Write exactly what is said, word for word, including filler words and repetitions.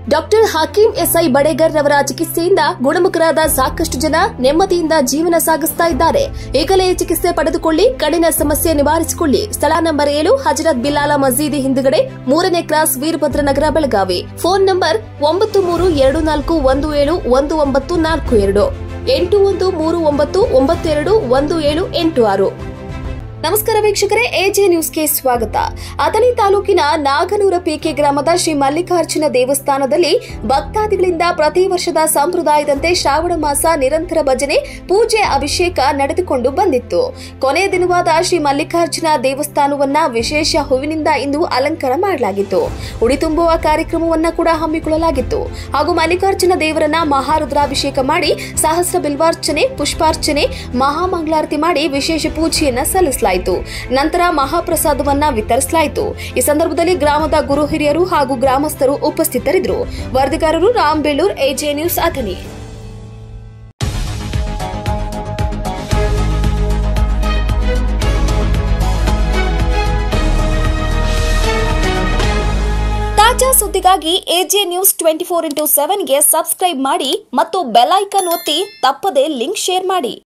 Doctor Hakim SI Badegar ರವರ ಚಿಕಿತ್ಸೆಯಿಂದ ಗುಣಮುಖರಾದ ಸಾಕಷ್ಟು ಜನ ನೆಮ್ಮದಿಯಿಂದ ಜೀವನ ಸಾಗಿಸುತ್ತಾ ಇದ್ದಾರೆ. ಈಗಲೇ ಚಿಕಿತ್ಸೆ ಪಡೆದುಕೊಳ್ಳಿ, ಕಣ್ಣಿನ ಸಮಸ್ಯೆ ನಿವಾರಿಸಿಕೊಳ್ಳಿ. ಸ್ಥಳ ನಂಬರ್ ಏಳು ಹಜರತ್ ಬಿಲಾಲ ಮಸೀದಿ ಹಿಂದುಗಡೆ, ಮೂರನೇ cross, Veerabhadra Nagar, Belagavi. Phone number ಒಂಬತ್ತು ಮೂರು ಎರಡು ನಾಲ್ಕು ಒಂದು ಏಳು ಒಂದು ಒಂಬತ್ತು ನಾಲ್ಕು ಎರಡು, ಎಂಟು ಒಂದು ಮೂರು ಒಂಬತ್ತು ಒಂಬತ್ತು ಎರಡು ಒಂದು ಏಳು ಎಂಟು ಆರು. ನಮಸ್ಕಾರ ವೀಕ್ಷಕರೇ, ಎಜೆ ನ್ಯೂಸ್ಗೆ ಸ್ವಾಗತ. ಅಥಣಿ ತಾಲೂಕಿನ ನಾಗನೂರ ಪಿಕೆ ಗ್ರಾಮದ ಶ್ರೀ ಮಲ್ಲಿಕಾರ್ಜುನ ದೇವಸ್ಥಾನದಲ್ಲಿ ಭಕ್ತಾದಿಗಳಿಂದ ಪ್ರತಿ ವರ್ಷದ ಸಂಪ್ರದಾಯದಂತೆ ಶ್ರಾವಣ ಮಾಸ ನಿರಂತರ ಭಜನೆ, ಪೂಜೆ, ಅಭಿಷೇಕ ನಡೆದುಕೊಂಡು ಬಂದಿತ್ತು. ಕೊನೆಯ ದಿನವಾದ ಶ್ರೀ ಮಲ್ಲಿಕಾರ್ಜುನ ದೇವಸ್ಥಾನವನ್ನ ವಿಶೇಷ ಹೂವಿನಿಂದ ಇಂದು ಅಲಂಕಾರ ಮಾಡಲಾಗಿತ್ತು. ಉಡಿ ತುಂಬುವ ಕಾರ್ಯಕ್ರಮವನ್ನ ಕೂಡ ಹಮ್ಮಿಕೊಳ್ಳಲಾಗಿತ್ತು. ಹಾಗೂ ಮಲ್ಲಿಕಾರ್ಜುನ ದೇವರನ್ನ ಮಹಾರುದ್ರಾಭಿಷೇಕ ಮಾಡಿ ಸಹಸ್ರ ಬಿಲ್ವಾರ್ಚನೆ, ಪುಷ್ಪಾರ್ಚನೆ, ಮಹಾಮಂಗಳಾರತಿ ಮಾಡಿ ವಿಶೇಷ ಪೂಜೆಯನ್ನ ಸಲ್ಲಿಸಲಾಯಿತು. ನಂತರ ಮಹಾಪ್ರಸಾದವನ್ನ ವಿತರಿಸಲಾಯಿತು. ಈ ಸಂದರ್ಭದಲ್ಲಿ ಗ್ರಾಮದ ಗುರು ಹಿರಿಯರು ಹಾಗೂ ಗ್ರಾಮಸ್ಥರು ಉಪಸ್ಥಿತರಿದ್ದರು. ವರದಿಗಾರರು ರಾಮ್ ಬೇಳೂರ್, ಎಜೆ ನ್ಯೂಸ್, ಅಥಣಿ. ತಾಜಾ ಸುದ್ದಿಗಾಗಿ AJ news twenty four into ಸೆವೆನ್ಗೆ ಸಬ್ಸ್ಕ್ರೈಬ್ ಮಾಡಿ ಮತ್ತು ಬೆಲ್ ಐಕಾನ್ ಒತ್ತಿ ತಪ್ಪದೇ ಲಿಂಕ್ ಶೇರ್ ಮಾಡಿ.